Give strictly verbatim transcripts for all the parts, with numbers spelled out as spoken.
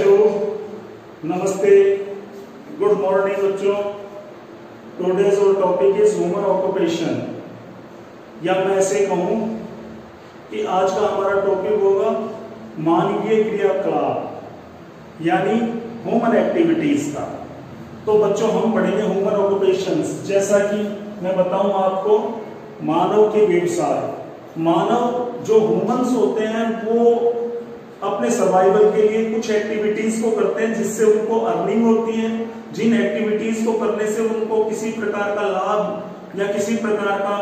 Hello, नमस्ते, good morning बच्चों। Today's और टॉपिक इज ह्यूमन ऑक्यूपेशन, या मैं ऐसे कहूं कि आज का हमारा टॉपिक होगा मानवीय क्रियाकलाप, यानी ह्यूमन एक्टिविटीज का। तो बच्चों हम पढ़ेंगे ह्यूमन ऑक्यूपेशंस। जैसा कि मैं बताऊं आपको, मानव के व्यवसाय, मानव जो ह्यूमंस होते हैं वो अपने सर्वाइवल के लिए कुछ एक्टिविटीज को करते हैं जिससे उनको अर्निंग होती है। जिन एक्टिविटीज को करने से उनको किसी प्रकार का लाभ या किसी प्रकार का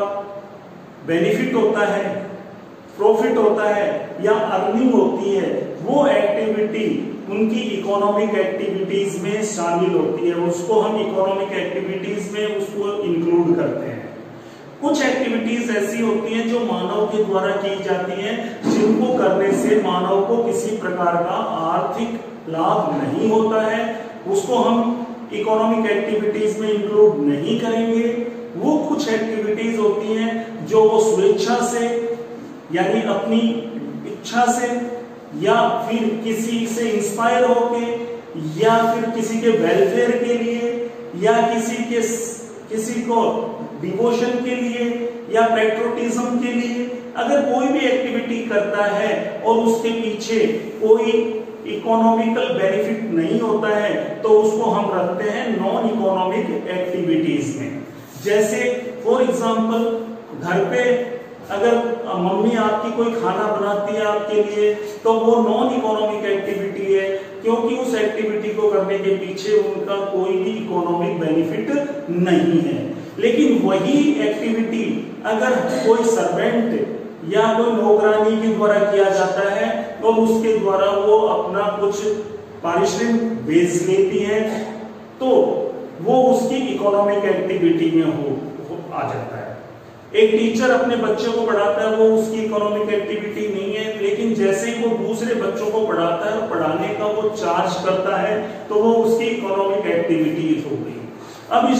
बेनिफिट होता है, प्रॉफिट होता है या अर्निंग होती है, वो एक्टिविटी उनकी इकोनॉमिक एक्टिविटीज में शामिल होती है। उसको हम इकोनॉमिक एक्टिविटीज में उसको इंक्लूड करते हैं। कुछ एक्टिविटीज ऐसी होती हैं जो मानव के द्वारा की जाती हैं, जिनको करने से मानव को किसी प्रकार का आर्थिक लाभ नहीं होता है, उसको हम इकोनॉमिक एक्टिविटीज में इंक्लूड नहीं करेंगे। वो कुछ एक्टिविटीज होती हैं जो वो स्वेच्छा से, यानी अपनी इच्छा से, या फिर किसी से इंस्पायर होके, या फिर किसी के वेलफेयर के लिए, या किसी के किसी को डिवोशन के लिए या पेट्रोटिज्म के लिए, अगर कोई भी एक्टिविटी करता है और उसके पीछे कोई इकोनॉमिकल बेनिफिट नहीं होता है, तो उसको हम रखते हैं नॉन इकोनॉमिक एक्टिविटीज में। जैसे फॉर एग्जांपल, घर पे अगर मम्मी आपकी कोई खाना बनाती है आपके लिए, तो वो नॉन इकोनॉमिक एक्टिविटी है, क्योंकि उस एक्टिविटी को करने के पीछे उनका कोई भी इकोनॉमिक बेनिफिट नहीं है। लेकिन वही एक्टिविटी अगर कोई सर्वेंट या कोई नौकरानी के द्वारा किया जाता है, तो उसके द्वारा वो अपना कुछ पारिश्रमिक बेच लेती है, तो वो उसकी इकोनॉमिक एक्टिविटी में हो, हो आ जाता है। एक टीचर अपने बच्चों को पढ़ाता है, वो उसकी इकोनॉमिक एक्टिविटी नहीं है, लेकिन जैसे ही वो दूसरे बच्चों को पढ़ाता है और पढ़ाने का वो चार्ज करता है, तो वो उसकी इकोनॉमिक एक्टिविटी हो गई। अब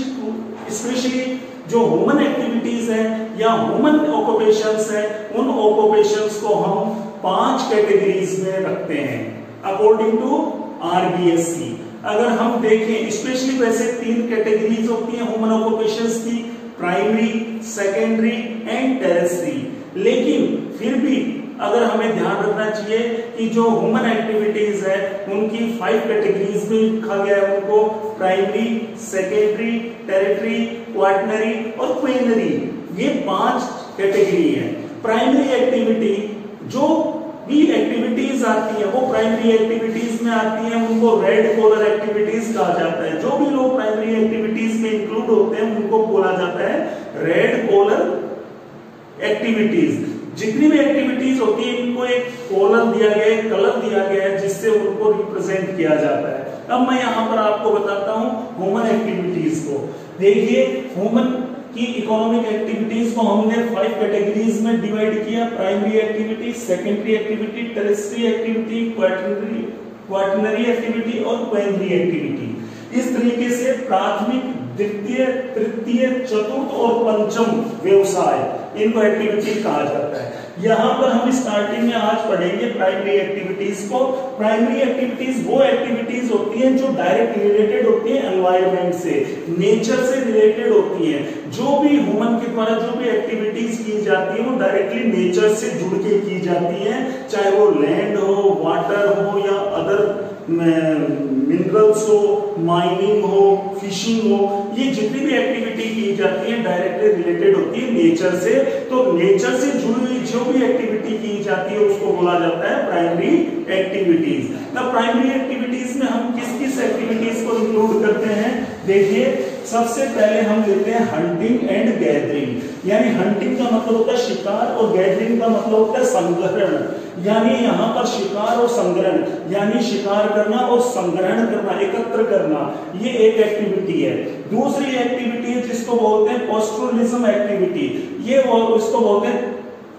स्पेशली जो ह्यूमन एक्टिविटीज है या ह्यूमन ऑक्यूपेशंस है, उन ऑक्यूपेशंस को हम पांच कैटेगरीज में रखते हैं अकॉर्डिंग टू आरबीएससी। अगर हम देखें, स्पेशली वैसे तीन कैटेगरीज होती हैं ह्यूमन ऑक्यूपेशंस की, प्राइमरी, सेकेंडरी एंड टेरेस्ट्री। लेकिन फिर भी अगर हमें ध्यान रखना चाहिए कि जो ह्यूमन एक्टिविटीज है उनकी फाइव कैटेगरीज में लिखा गया है, उनको प्राइमरी, सेकेंडरी, टेरिटरी, क्वाटरनरी और क्वीनरी, ये पांच कैटेगरी है। प्राइमरी एक्टिविटी, जो भी एक्टिविटीज आती है वो प्राइमरी एक्टिविटीज में आती है, उनको रेड कॉलर एक्टिविटीज कहा जाता है। जो भी लोग प्राइमरी एक्टिविटीज में इंक्लूड होते हैं उनको बोला जाता है रेड कॉलर एक्टिविटीज। जितनी भी एक्टिविटीज होती है इनको एक कॉलर दिया गया है, कलर दिया गया है, जिससे उनको रिप्रेजेंट किया जाता है। अब मैं यहाँ पर आपको बताता हूँ ह्यूमन एक्टिविटीज को। देखिए, ह्यूमन की इकोनॉमिक एक्टिविटीज को हमने फाइव कैटेगरीज में डिवाइड किया: primary activity, secondary activity, tertiary activity, quaternary quaternary activity और क्वीनरी एक्टिविटी। इस तरीके से प्राथमिक, द्वितीय, तृतीय, चतुर्थ और पंचम व्यवसाय, इनको एक्टिविटी कहा जाता है। यहाँ पर हम स्टार्टिंग में आज पढ़ेंगे प्राइमरी एक्टिविटीज को। प्राइमरी एक्टिविटीज वो एक्टिविटीज होती हैं जो डायरेक्ट रिलेटेड होती है एनवायरनमेंट से, नेचर से रिलेटेड होती हैं। जो भी ह्यूमन के द्वारा जो भी एक्टिविटीज की जाती है वो डायरेक्टली नेचर से जुड़ के की जाती है, चाहे वो लैंड हो, वाटर हो या अदर मिनरल्स हो, माइनिंग हो, फिशिंग हो। ये जितनी भी एक्टिविटी की जाती है डायरेक्टली रिलेटेड होती है नेचर से। तो नेचर से जुड़ी हुई जो भी एक्टिविटी की जाती है उसको बोला जाता है प्राइमरी एक्टिविटीज। ना प्राइमरी एक्टिविटीज में हम किस किस एक्टिविटीज को इंक्लूड करते हैं? देखिए, सबसे पहले हम लेते हैं हंटिंग एंड गैदरिंग। यानी हंटिंग का मतलब होता है शिकार और गैदरिंग का मतलब होता है संग्रहण। यानी यहाँ पर शिकार और संग्रहण, यानी शिकार करना और संग्रहण करना, एकत्र करना, ये एक एक्टिविटी है। दूसरी एक्टिविटी है जिसको बोलते हैं पास्टोरलिज्म एक्टिविटी। ये वो इसको बोलते हैं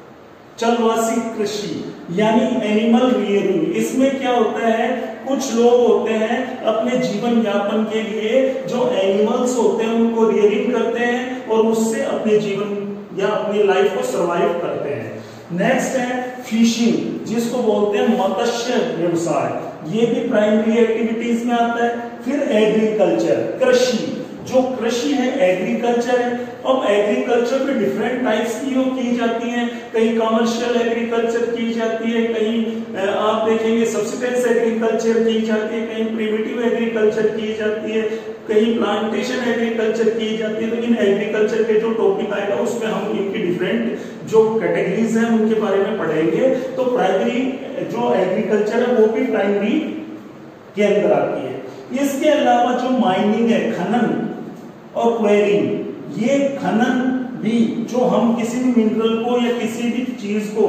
चलवासी कृषि, यानी एनिमल रियरिंग। इसमें क्या होता है, कुछ लोग होते हैं अपने जीवन यापन के लिए जो एनिमल्स होते हैं उनको रियरिंग करते हैं और उससे अपने जीवन या अपनी लाइफ को सरवाइव करते हैं। नेक्स्ट है फिशिंग, जिसको बोलते हैं मत्स्य व्यवसाय, ये भी प्राइमरी एक्टिविटीज में आता है। फिर एग्रीकल्चर, कृषि, जो कृषि है एग्रीकल्चर है। अब एग्रीकल्चर पे डिफरेंट टाइप्स की वो की जाती हैं, कहीं कमर्शियल एग्रीकल्चर की जाती है, कहीं आप देखेंगे सब्सिस्टेंस एग्रीकल्चर की जाती है, कहीं प्रिमिटिव एग्रीकल्चर की जाती है, कहीं प्लांटेशन एग्रीकल्चर की जाती है। तो इन एग्रीकल्चर के जो टॉपिक आएगा उसमें हम इनकी डिफरेंट जो कैटेगरीज हैं उनके बारे में पढ़ेंगे। तो प्राइमरी जो एग्रीकल्चर है वो भी प्राइमरी के अंदर आती है। इसके अलावा जो माइनिंग है, खनन और क्वेरिंग, ये खनन भी जो हम किसी भी मिनरल को या किसी भी चीज को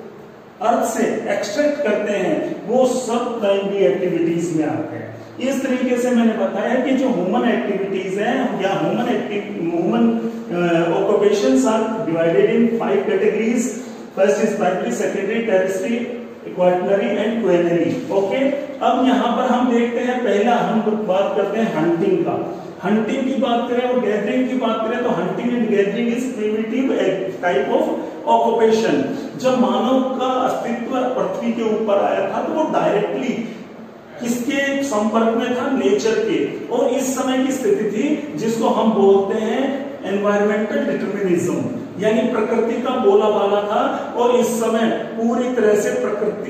अर्थ से एक्सट्रैक्ट करते हैं वो सब प्राइमरी एक्टिविटीज में आते हैं। इस तरीके से मैंने बताया कि जो ह्यूमन एक्टिविटीज हैं या human human occupations are divided in five categories. First is primary, secondary, tertiary, quaternary and quinary. Okay, अब यहाँ पर हम देखते हैं, पहला हम बात करते हैं हंटिंग का। हंटिंग की बात करें और गैदरिंग की बात करें तो hunting and gathering is primitive type of occupation. जब मानव का अस्तित्व पृथ्वी के ऊपर आया था तो वो डायरेक्टली किसके संपर्क में था? नेचर के। और इस समय की स्थिति थी जिसको हम बोलते हैं एनवायरमेंटल डिटर्मिनिज्म, यानी प्रकृति का बोला बाला था। और इस समय पूरी तरह से प्रकृति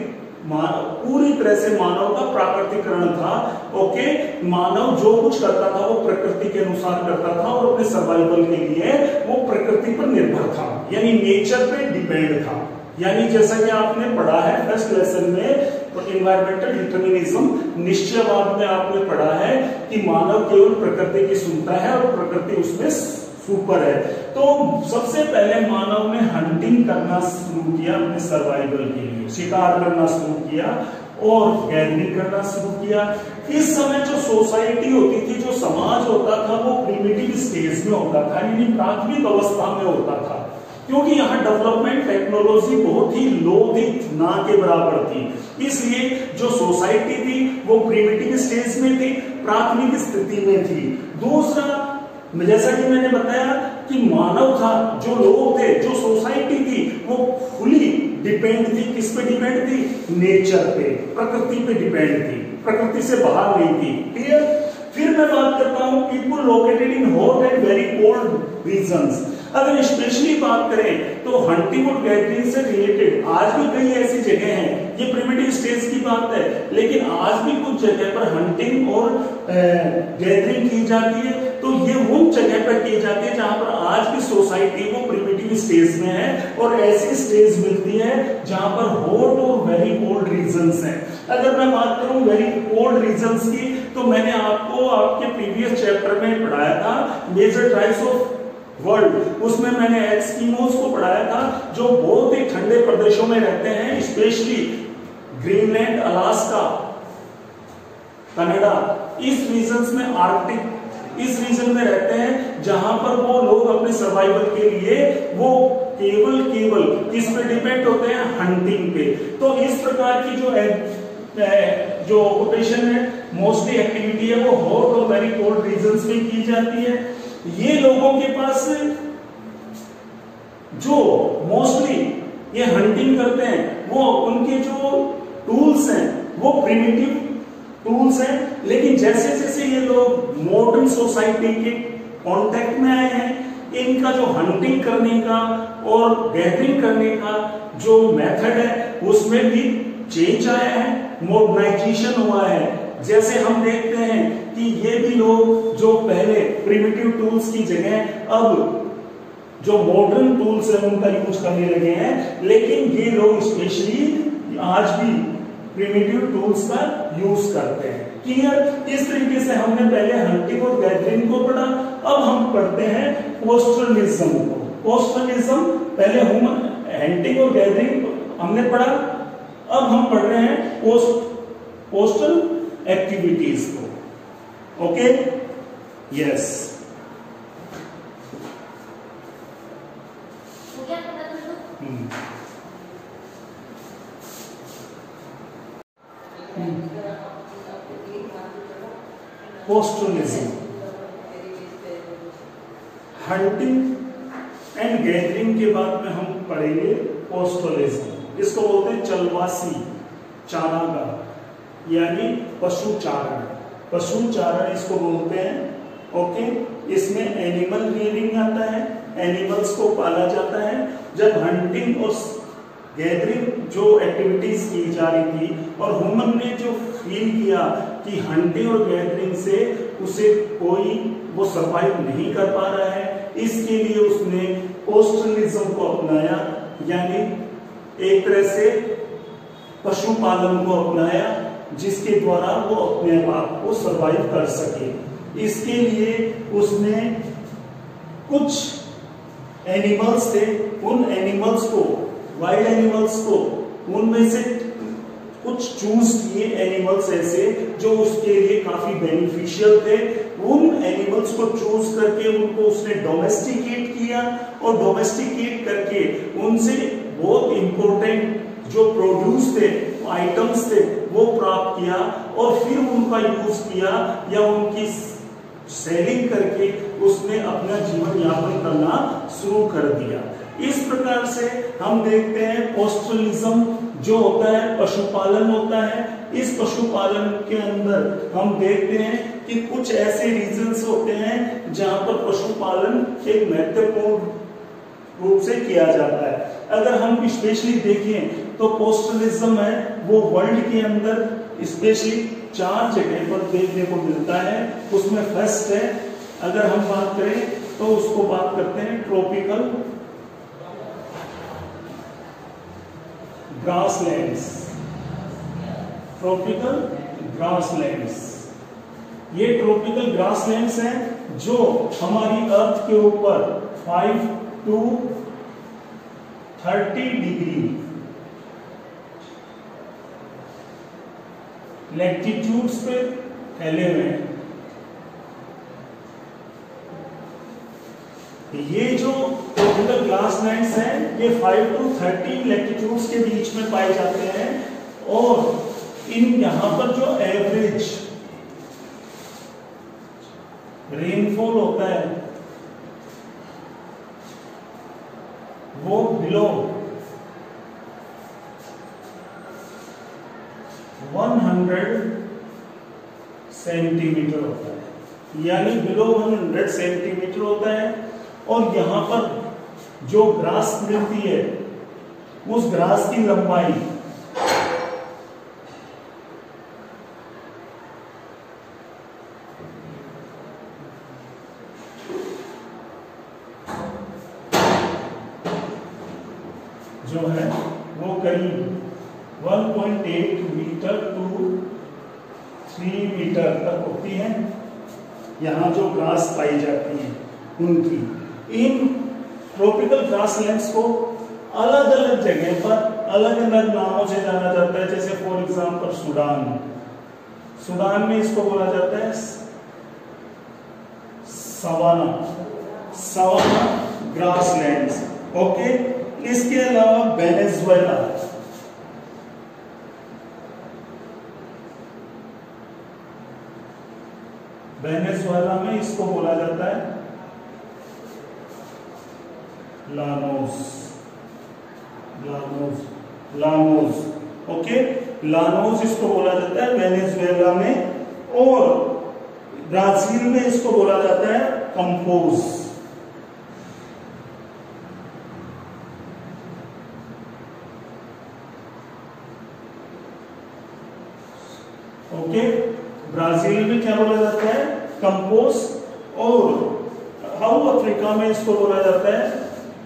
पूरी तरह से मानव का प्राकृतिकरण था। ओके, मानव जो कुछ करता था वो प्रकृति के अनुसार करता था और अपने सर्वाइवल के लिए वो प्रकृति पर निर्भर था, यानी नेचर पे डिपेंड था। यानी जैसा कि आपने पढ़ा है फर्स्ट लेसन में एनवायरमेंटल डिटर्मिनिज्म, निश्चयवाद में आपने पढ़ा है कि मानव केवल प्रकृति की सुनता है और प्रकृति उसमें सुपर है। तो सबसे पहले मानव ने हंटिंग करना शुरू किया अपने सर्वाइवल के लिए, शिकार करना शुरू किया और गैदरिंग करना शुरू किया। इस समय जो सोसाइटी होती थी, जो समाज होता था, वो प्रिमिटिव स्टेज में होता था, यानी प्राथमिक अवस्था में होता था, क्योंकि यहाँ डेवलपमेंट टेक्नोलॉजी बहुत ही लो थी, ना के बराबर थी। इसलिए जो सोसाइटी थी वो प्रिमिटिव स्टेज में थी, प्राथमिक स्थिति में थी। दूसरा, जैसा कि मैंने बताया कि मानव था, जो लोग थे, जो सोसाइटी थी, वो फुली डिपेंड थी। किस पे डिपेंड थी? नेचर पे, प्रकृति पे डिपेंड थी, प्रकृति से बाहर नहीं थी। क्लियर? फिर मैं बात करता हूं people located in hot and very cold regions. अगर स्पेशली बात करें तो हंटिंग और गैदरिंग से रिलेटेड आज भी कई ऐसी जगह हैं, ये प्रिमिटिव स्टेज की बात है, लेकिन आज भी कुछ जगह पर हंटिंग और गैदरिंग की जाती है। तो ये उन जगह पर की जाती है जहां पर आज की सोसाइटी वो प्रिमिटिव स्टेज में है और ऐसी स्टेज मिलती है जहां पर हॉट और वेरी कोल्ड रीजन्स हैं। अगर मैं बात करूं वेरी कोल्ड रीजन्स की, तो मैंने आपको आपके प्रीवियस चैप्टर में पढ़ाया था मेजर ट्राइब्स ऑफ वर्ल्ड, उसमें मैंने एस्किमोस को पढ़ाया था जो बहुत ही ठंडे प्रदेशों में रहते हैं, स्पेशली ग्रीनलैंड, अलास्का, कनाडा, इस रीजन्स में, आर्कटिक इस रीजन में रहते हैं, जहां पर वो लोग अपने सर्वाइवल के लिए वो केवल केवल किस पे डिपेंड होते हैं? हंटिंग पे। तो इस प्रकार की जो है जो ऑक्यूपेशन है, मोस्टली एक्टिविटी है, वो हॉट और वेरी कोल्ड रीजन्स में की जाती है। ये लोगों के पास जो मोस्टली ये हंटिंग करते हैं, वो उनके जो टूल्स हैं वो प्रिमिटिव टूल्स हैं, लेकिन जैसे जैसे ये लोग मॉडर्न सोसाइटी के कांटेक्ट में आए हैं, इनका जो हंटिंग करने का और गैदरिंग करने का जो मेथड है उसमें भी चेंज आया है, मॉडर्नाइजेशन हुआ है। जैसे हम देखते हैं कि ये भी लोग जो पहले प्रिमिटिव टूल्स की जगह अब जो मॉडर्न टूल्स हैं उनका यूज करने लगे हैं, लेकिन ये लोग स्पेशली आज भी प्रिमिटिव टूल्स का यूज करते हैं। क्लियर? इस तरीके से हमने पहले हंटिंग और गैदरिंग को पढ़ा। अब हम पढ़ते हैं पोस्टलिज्म को। पोस्टलिज्म, पहले ह्यूमन हंटिंग और गैदरिंग हमने पढ़ा, अब हम पढ़ रहे हैं पोस्ट पोस्टल एक्टिविटीज को। Okay, yes. Pastoralism, hunting and gathering के बाद में हम पढ़ेंगे पोस्टलिज्म। इसको बोलते हैं चलवासी चारागाह, यानी पशु चारण, पशु चारण इसको बोलते हैं। ओके, इसमें एनिमल रियरिंग आता है, एनिमल्स को पाला जाता है। जब हंटिंग और गैदरिंग जो एक्टिविटीज की जा रही थी और ह्यूमन ने जो फील किया कि हंटिंग और गैदरिंग से उसे कोई वो सरवाइव नहीं कर पा रहा है, इसके लिए उसने पोस्टलिज्म को अपनाया, यानी एक तरह से पशुपालन को अपनाया, जिसके द्वारा वो अपने आप को सरवाइव कर सके। इसके लिए उसने कुछ एनिमल्स थे, उन एनिमल्स को, वाइल्ड एनिमल्स को, उनमें से कुछ चूज किए एनिमल्स ऐसे जो उसके लिए काफी बेनिफिशियल थे। उन एनिमल्स को चूज करके उनको उसने डोमेस्टिकेट किया और डोमेस्टिकेट करके उनसे बहुत इंपॉर्टेंट जो प्रोड्यूस थे, आइटम्स थे, वो प्राप्त किया और फिर उनका यूज किया या उनकी सेलिंग करके उसने अपना जीवन यापन करना शुरू कर दिया। इस प्रकार से हम देखते हैं पोस्टलिज्म जो होता है पशुपालन होता है। इस पशुपालन के अंदर हम देखते हैं कि कुछ ऐसे रीजन्स होते हैं जहां पर पशुपालन एक महत्वपूर्ण रूप से किया जाता है। अगर हम स्पेशली देखें तो पोस्टलिज्म है वो वर्ल्ड के अंदर स्पेशली चार जगह पर देखने को मिलता है। उसमें फर्स्ट है, अगर हम बात करें तो उसको बात करते हैं ट्रॉपिकल ग्रासलैंड्स, ट्रॉपिकल ग्रासलैंड्स। ये ट्रॉपिकल ग्रासलैंड्स हैं जो हमारी अर्थ के ऊपर five to thirty degree latitudes पे फैले हुए हैं। ये जो ट्रॉपिकल ग्रासलैंड्स हैं ये फाइव टू थर्टी लैटिट्यूड्स के बीच में पाए जाते हैं और इन यहां पर जो एवरेज रेनफॉल होता है वो बिलो हंड्रेड सेंटीमीटर होता है, यानी बिलो हंड्रेड सेंटीमीटर होता है। और यहां पर जो ग्रास मिलती है उस ग्रास की लंबाई जो है वो करीब one point eight metre to three metre तक होती है। यहाँ जो ग्रास पाई जाती है उनकी, इन ट्रॉपिकल ग्रासलैंड्स को अलग अलग जगह पर अलग अलग नामों से जाना जाता है। जैसे फॉर एग्जांपल सूडान, सूडान में इसको बोला जाता है सवाना, सवाना ग्रासलैंड्स। ओके, इसके अलावा वेनेजुएला, वेनेजुएला में इसको बोला जाता है llanos, llanos, llanos. Okay, llanos इसको बोला जाता है वेनेजुएला में। और ब्राजील में इसको बोला जाता है कंपोज। ओके, ब्राजील में क्या बोला जाता है कंपोज। और साउथ अफ्रीका में इसको बोला जाता है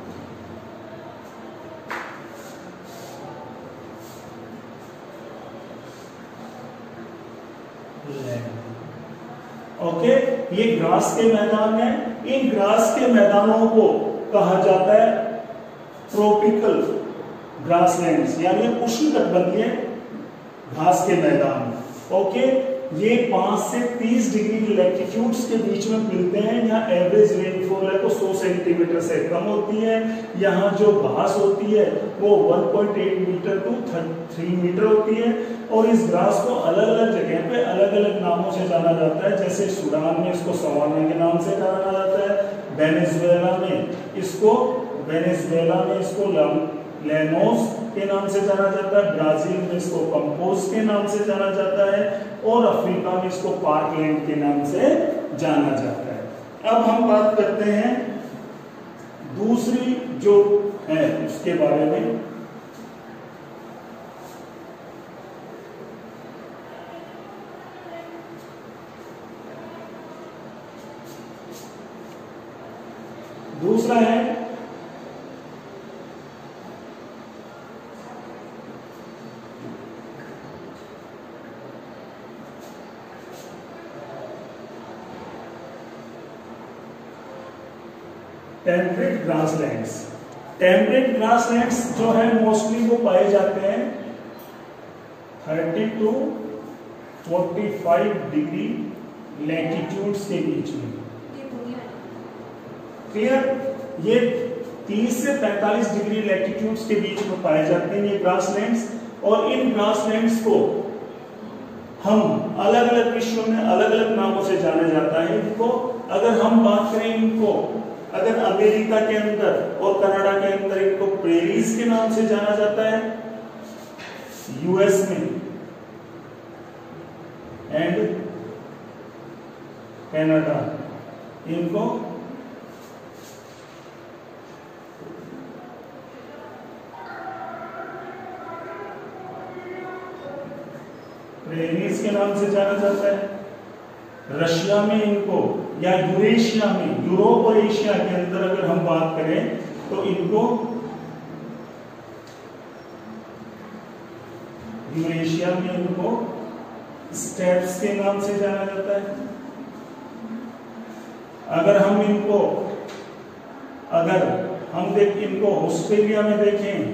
ओके okay, ये ग्रास के मैदान है। इन ग्रास के मैदानों को कहा जाता है ट्रॉपिकल ग्रासलैंड्स, यानी उष्णकटिबंधीय घास के मैदान। ओके, ये पांच से तीस डिग्री लैटिट्यूड्स के बीच में मिलते हैं। यहाँ एवरेज रेनफॉल है तो सौ सेंटीमीटर से कम होती है। यहाँ जो घास होती है वो one point eight metre to three metre होती है। और इस घास को अलग अलग जगह पे अलग अलग नामों से जाना जाता है। जैसे सूडान में इसको सवाना के नाम से जाना जाता है, वेनेजुएला में इसको वेनेजुएला में इसको लेनोस के नाम से जाना जाता है, ब्राजील में इसको कंपोज के नाम से जाना जाता है और अफ्रीका में इसको पार्कलैंड के नाम से जाना जाता है। अब हम बात करते हैं दूसरी जो है उसके बारे में। दूसरा है टेम्परेट ग्रासलैंड्स। टेम्परेट ग्रासलैंड्स जो है मोस्टली वो पाए जाते हैं thirty to forty five degree latitudes के बीच में। क्लियर? ये तीस से पैंतालीस डिग्री लैटिट्यूड्स के बीच में पाए जाते हैं ये ग्रासलैंड्स। और इन ग्रासलैंड्स को हम अलग अलग विश्व में अलग अलग नामों से जाना जाता है। इनको अगर हम बात करें, इनको अगर अमेरिका के अंदर और कनाडा के अंदर इनको प्रेरीज के नाम से जाना जाता है, यूएस में एंड कनाडा इनको प्रेरीज के नाम से जाना जाता है। रशिया में इनको, या यूरेशिया में, यूरोप और एशिया के अंदर अगर हम बात करें तो इनको यूरेशिया में इनको स्टेप्स के नाम से जाना जाता है। अगर हम इनको अगर हम देख इनको ऑस्ट्रेलिया में देखें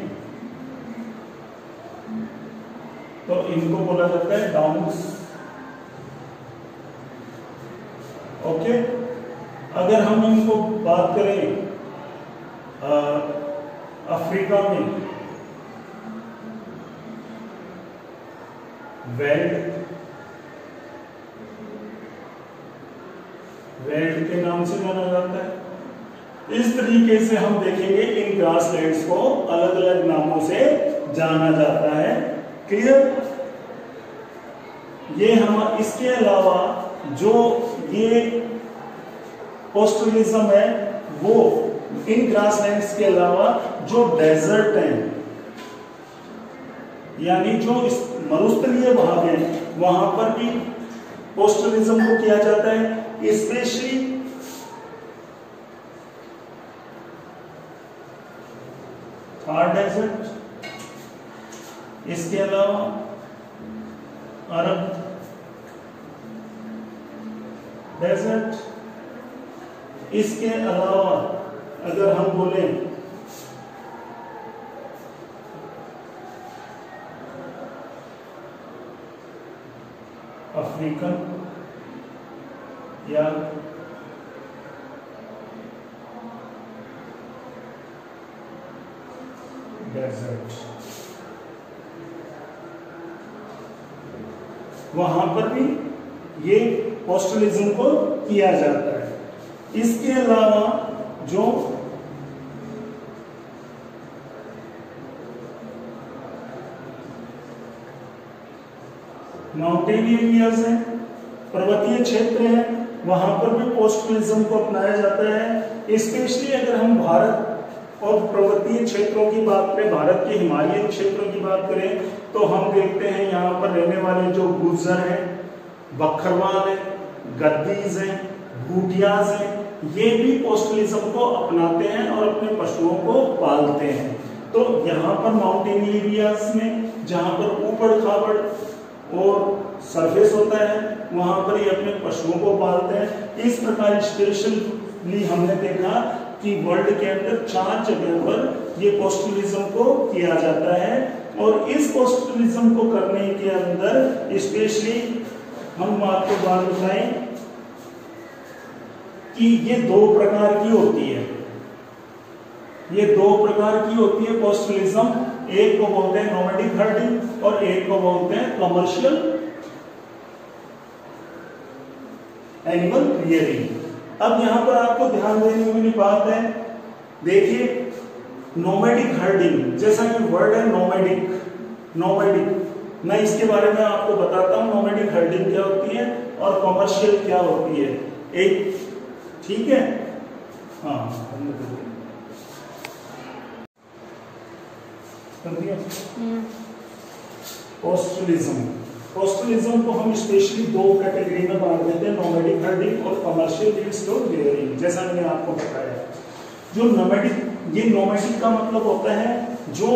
तो इनको बोला जाता है डाउन्स। ओके, अगर हम इनको बात करें आ, अफ्रीका में वेल्ड वेल्ड के नाम से जाना जाता है। इस तरीके से हम देखेंगे इन ग्रासलैंड्स को अलग अलग नामों से जाना जाता है। क्लियर? ये हम इसके अलावा जो ये कोस्टलिज्म है वो इन ग्रासलैंड्स के अलावा जो डेजर्ट हैं, यानी जो इस मरुस्थलीय भाग है, वहां पर भी कोस्टलिज्म को किया जाता है। स्पेशली थार डेजर्ट, इसके अलावा अरब डेजर्ट, इसके अलावा अगर हम बोलें अफ्रीकन या डेजर्ट, वहां पर भी ये कोस्टलिज्म को किया जाता है। इसके अलावा जो माउंटेन एरियाज हैं, पर्वतीय क्षेत्र हैं, वहां पर भी कोस्टलिज्म को अपनाया जाता है। स्पेशली अगर हम भारत और पर्वतीय क्षेत्रों की बात करें, भारत के हिमालयन क्षेत्रों की बात करें, तो हम देखते हैं यहाँ पर रहने वाले जो गुर्जर हैं, बकरवाल हैं, गद्दीज हैं, भूटियाज हैं, ये भी कोस्टलिज्म को अपनाते हैं और अपने पशुओं को पालते हैं। तो यहाँ पर माउंटेन एरियाज में जहाँ पर ऊबड़ खाबड़ और सरफेस होता है, वहां पर ये अपने पशुओं को पालते हैं। इस प्रकार स्पेशली हमने देखा कि वर्ल्ड के अंदर चार जगह पर ये कोस्टलिज्म को किया जाता है। और इस कोस्टलिज्म को करने के अंदर स्पेशली हम आपको बात बताएं कि ये दो प्रकार की होती है। ये दो प्रकार की होती है कोस्टलिज्म, एक को बोलते हैं नोमैडिक हर्डिंग और एक को बोलते हैं कमर्शियल एनिमल रियरिंग। अब यहां पर आपको ध्यान देने वाली बात है, देखिए नोमैडिक हर्डिंग, जैसा कि वर्ड है नोमैडिक, नोमैडिक मैं इसके बारे में आपको बताता हूं, नोमैडिक हर्डिंग क्या होती है और कमर्शियल क्या होती है एक, ठीक है। हाँ कर दिया। पोस्टलिज्म, पोस्टलिज्म को हम स्पेशली दो कैटेगरी में बांट देते हैं, नोमैडिक हर्डिंग और कमर्शियल लिवस्टॉक रियरिंग, जैसा मैंने आपको बताया। जो नोमैडिक, ये नोमैडिक का मतलब होता है जो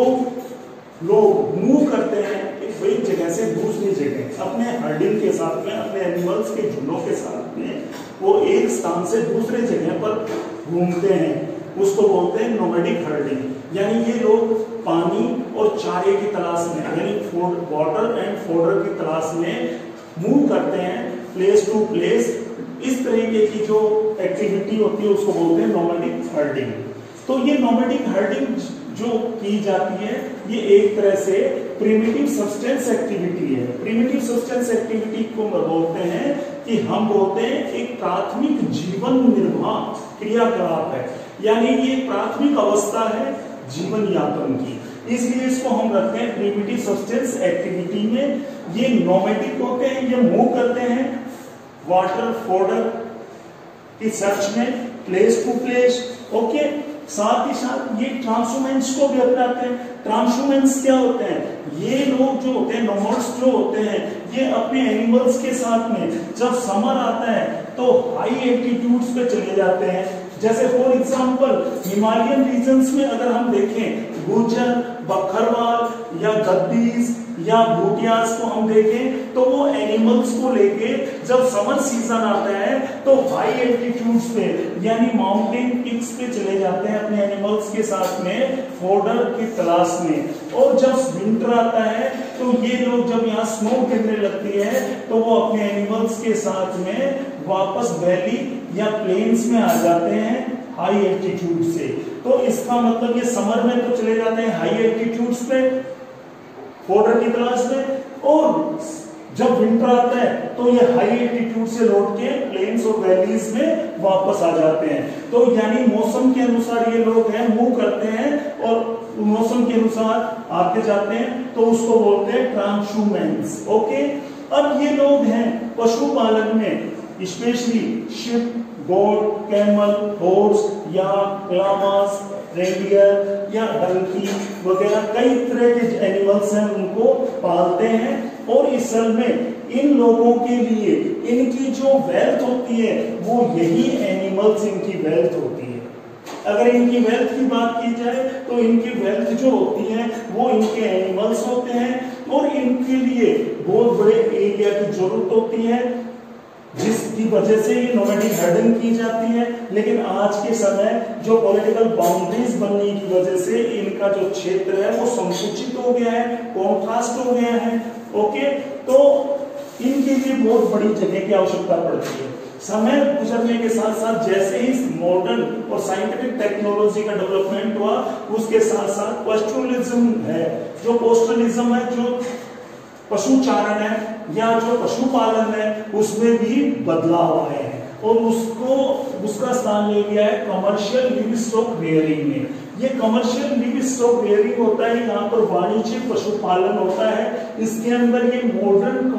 लोग मूव करते हैं एक जगह से दूसरी जगह अपने हर्डिंग के साथ में, अपने एनिमल्स के झुंडों के साथ में, वो एक स्थान से दूसरे जगह पर घूमते हैं, उसको बोलते हैं नोमैडिक हर्डिंग। यानी ये लोग पानी और चारे की तलाश में, यानी वाटर एंड फोडर की तलाश में मूव करते हैं प्लेस टू प्लेस। इस तरीके की जो एक्टिविटी होती है उसको बोलते हैं नोमैडिक हर्डिंग। तो ये नोमैडिक हर्डिंग जो की जाती है ये एक तरह से प्रिमिटिव सब्सटेंस एक्टिविटी है। प्रिमिटिव सब्सटेंस एक्टिविटी को बोलते हैं कि हम बोलते हैं एक प्राथमिक जीवन निर्वाह क्रियाकलाप है, यानी ये प्राथमिक अवस्था है जीवन यापन की, इसलिए इसको हम रखते हैं प्रिमिटिव सब्सटेंस एक्टिविटी में। ये नोमैडिक होते हैं, ये मूव करते हैं वाटर फोडर की सर्च में प्लेस टू प्लेस, ओके। साथ ही साथ ये ट्रांसहुमेंट्स को भी अपनाते हैं। ट्रांसहुमेंट्स क्या होते हैं? ये लोग जो होते हैं, नोमैड्स जो होते हैं, ये अपने एनिमल्स के साथ में जब समर आता है तो हाई एल्टीट्यूड्स पे चले जाते हैं। जैसे फॉर एग्जांपल हिमालयन रीजन्स में अगर हम देखें, गुर्जर, बकरवाल या गद्दीज या भूटियास को हम देखें तो वो एनिमल्स को लेके जब समर सीजन आता है तो हाई एल्टीट्यूड्स पे यानी माउंटेन पीक्स पे चले जाते हैं अपने एनिमल्स के साथ में फोडर की तलाश में। और जब विंटर आता है तो ये लोग जब यहाँ स्नो गिरने लगती है तो वो अपने एनिमल्स के साथ में वापस वैली या प्लेन्स में आ जाते हैं हाई एल्टीट्यूड से। तो इसका मतलब ये समर में तो चले जाते हैं हाई एल्टीट्यूड्स पे फोडर की तलाश में, और जब विंटर आता है तो ये हाई एल्टीट्यूड से लौट के प्लेन्स और वैलीज में वापस आ जाते हैं। तो यानी मौसम के अनुसार ये लोग हैं मूव करते हैं और मौसम के अनुसार आते जाते हैं, तो उसको बोलते हैं ट्रांसहुमेंट्स, ओके। अब ये लोग हैं पशुपालन में, specially sheep, goat, camel, horse या लामास, रेडियर या डंकी वगैरह कई तरह के एनिमल्स हैं, उनको पालते हैं। और इस सल में इन लोगों के लिए इनकी जो वेल्थ होती है वो यही एनिमल्स इनकी वेल्थ होती है। अगर इनकी वेल्थ की बात की जाए तो इनकी वेल्थ जो होती है वो इनके एनिमल्स होते हैं, और इनके लिए बहुत बड़े एरिया की जरूरत होती है जिसकी वजह से ये नोमैडिक हर्डिंग की जाती है। लेकिन आज के समय जो पॉलिटिकल बाउंड्रीज बनने की वजह से इनका जो क्षेत्र है वो संकुचित हो गया है, कॉन्ट्रास्ट हो गया है, ओके। तो इनके लिए बहुत बड़ी जगह की आवश्यकता पड़ती है। समय गुजरने के साथ साथ जैसे ही मॉडर्न और साइंटिफिक टेक्नोलॉजी का डेवलपमेंट हुआ उसके साथ साथ पोस्टलिज्म है, जो पोस्टलिज्म है, जो पशु चारण है या जो पशुपालन है उसमें भी बदलाव आए हैं और उसको उसका स्थान ले लिया है कमर्शियल लिवस्टॉक रियरिंग में। ये कमर्शियल लिवस्टॉक रियरिंग होता है, यहाँ पर वाणिज्यिक पशुपालन होता है। इसके अंदर ये मॉडर्न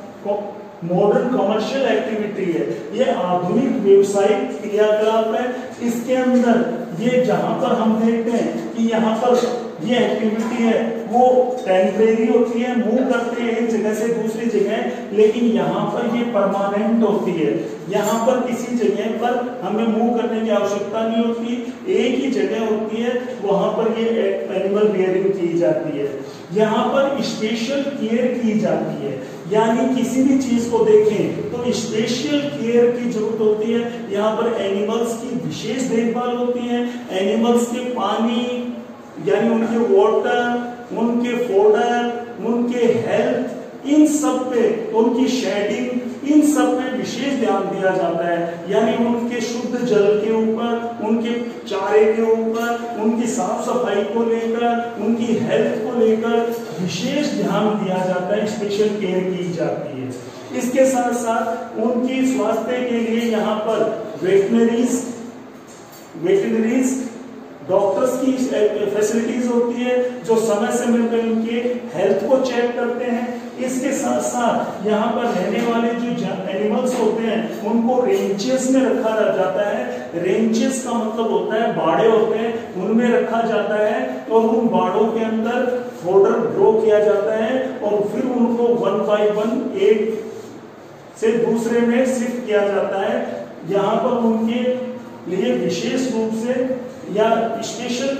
मॉडर्न कमर्शियल एक्टिविटी है, ये आधुनिक व्यवसायिक क्रियाकलाप है। इसके अंदर ये जहां पर हम देखते हैं कि यहाँ पर ये एक्टिविटी है वो टेम्परेरी होती है, मूव करते हैं एक जगह से दूसरी जगह, लेकिन यहाँ पर ये परमानेंट होती है। यहाँ पर किसी जगह पर हमें मूव करने की आवश्यकता नहीं होती, एक ही जगह होती है, वहां पर ये एनिमल रियरिंग की जाती है। यहाँ पर स्पेशल केयर की जाती है, यानी किसी भी चीज को देखें तो स्पेशल केयर की जरूरत होती है। यहाँ पर एनिमल्स की विशेष देखभाल होती है, एनिमल्स के पानी यानी उनके वाटर, उनके फोडर, उनके हेल्थ, इन सब पे, उनकी शेडिंग, इन सब पे विशेष ध्यान दिया जाता है। यानी उनके शुद्ध जल के ऊपर, उनके चारे के ऊपर, उनकी साफ सफाई को लेकर, उनकी हेल्थ को लेकर विशेष ध्यान दिया जाता है, स्पेशल केयर की जाती है। इसके साथ साथ उनकी स्वास्थ्य के लिए यहाँ पर वेटनरीज वेटनरीज डॉक्टर्स की फैसिलिटीज होती है जो समय समय पर उनके हेल्थ को चेक करते हैं। इसके साथ साथ यहाँ पर रहने वाले जो एनिमल्स होते हैं उनको रेंचेस में रखा जाता है। रेंचेस का मतलब होता है बाड़े होते हैं, उनमें रखा जाता है और उन बाड़ों के अंदर फोडर ग्रो किया जाता है और फिर उनको वन बाय वन एक से दूसरे में शिफ्ट किया जाता है। यहाँ पर उनके लिए विशेष रूप से या स्पेशल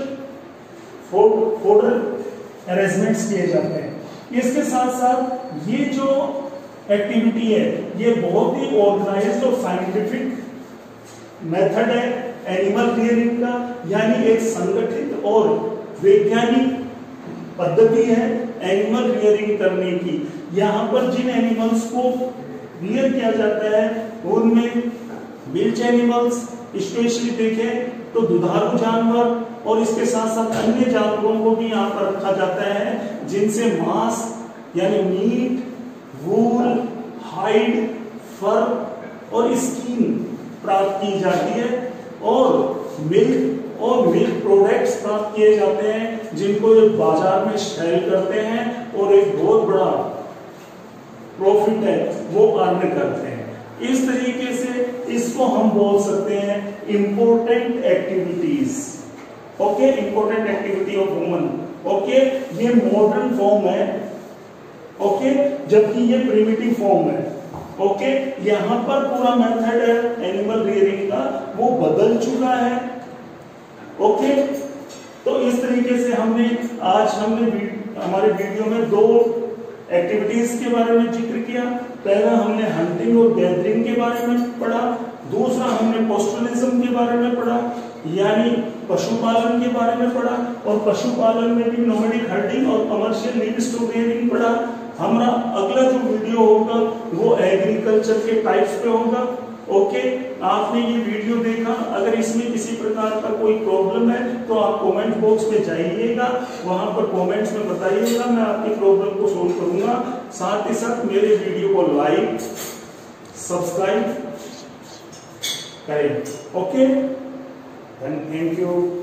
फोडर अरेंजमेंट्स किए जाते हैं। इसके साथ साथ ये जो एक्टिविटी है ये बहुत ही ऑर्गेनाइज्ड और साइंटिफिक मेथड है एनिमल रियरिंग का, यानी एक संगठित और वैज्ञानिक पद्धति है एनिमल रियरिंग करने की। यहाँ पर जिन एनिमल्स को रियर किया जाता है उनमें मिल्च एनिमल्स, स्पेशली देखें तो दुधारू जानवर और इसके साथ साथ अन्य जानवरों को भी यहाँ पर रखा जाता है जिनसे मांस यानी मीट, वूल, हाइड, फर और स्किन प्राप्त की जाती है और मिल्क और मिल्क प्रोडक्ट्स प्राप्त किए जाते हैं जिनको ये बाजार में सेल करते हैं और एक बहुत बड़ा प्रॉफिट है वो अर्न करते हैं। इस तरीके से इसको हम बोल सकते हैं important activities. Okay, important activity of woman. Okay, ये मॉडर्न फॉर्म है। ओके, जबकि ये प्रिमिटिव फॉर्म है। ओके, यहाँ पर पूरा मेथड है एनिमल रियरिंग का वो बदल चुका है। ओके, तो इस तरीके से हमने आज हमने हमारे वीडियो में दो एक्टिविटीज के बारे में जिक्र किया। पहला हमने हंटिंग और गैदरिंग के बारे में पढ़ा, दूसरा हमने पोस्टलिज्म के बारे में पढ़ा यानी पशुपालन के बारे में पढ़ा और पशुपालन में भी नोमैडिक हर्डिंग और कमर्शियल लिवस्टॉक रियरिंग पढ़ा। हमारा अगला जो वीडियो होगा वो एग्रीकल्चर के टाइप्स पे होगा। ओके, आपने ये वीडियो देखा, अगर इसमें किसी प्रकार का कोई प्रॉब्लम है तो आप कमेंट बॉक्स में जाइएगा, वहां पर कमेंट्स में बताइएगा, मैं आपकी प्रॉब्लम को सोल्व करूंगा। साथ ही साथ मेरे वीडियो को लाइक सब्सक्राइब करें। Okay, thank you.